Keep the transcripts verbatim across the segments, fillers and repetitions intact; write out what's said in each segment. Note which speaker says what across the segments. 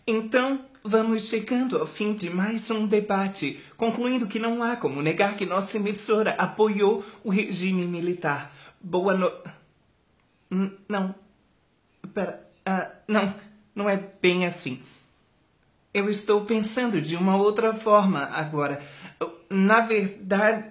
Speaker 1: Então, vamos chegando ao fim de mais um debate, concluindo que não há como negar que nossa emissora apoiou o regime militar. Boa noite. Não. Pera. Ah, não. Não é bem assim. Eu estou pensando de uma outra forma agora. Na verdade...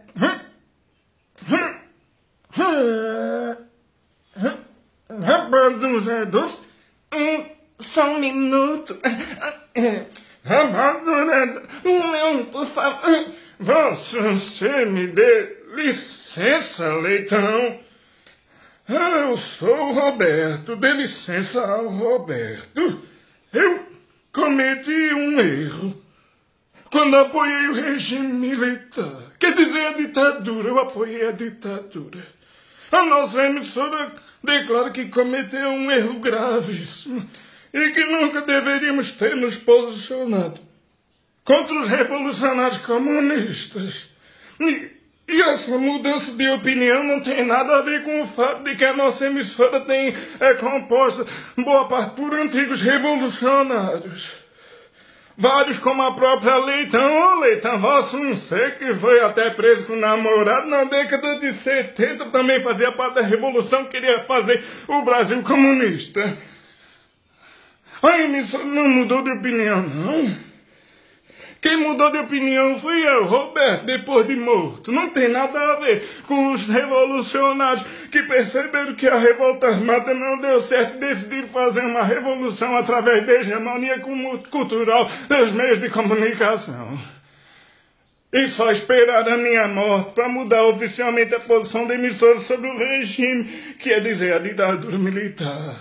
Speaker 2: Rapaduredos,
Speaker 1: só um minuto.
Speaker 2: rapaduredos,
Speaker 1: Não, por favor.
Speaker 2: você me dê licença, Leitão. Eu sou o Roberto, dê licença ao Roberto. Eu cometi um erro quando apoiei o regime militar. Quer dizer, a ditadura, eu apoiei a ditadura. A nossa emissora declara que cometeu um erro gravíssimo e que nunca deveríamos ter nos posicionado contra os revolucionários comunistas. E, e essa mudança de opinião não tem nada a ver com o fato de que a nossa emissora tem, é composta, boa parte, por antigos revolucionários. Vários, como a própria Leitão, ô Leitão, vosso não sei, que foi até preso com o namorado na década de setenta, também fazia parte da revolução, queria fazer o Brasil comunista. A emissora não mudou de opinião, não. Quem mudou de opinião fui eu, Roberto, depois de morto. Não tem nada a ver com os revolucionários que perceberam que a revolta armada não deu certo e decidiram fazer uma revolução através da hegemonia cultural dos meios de comunicação. E só esperaram a minha morte para mudar oficialmente a posição da emissora sobre o regime, que é dizer, a ditadura militar.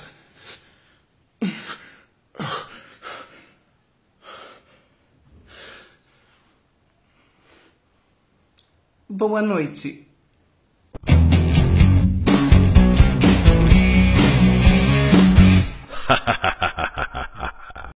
Speaker 1: Boa noite.
Speaker 3: Ha ha ha.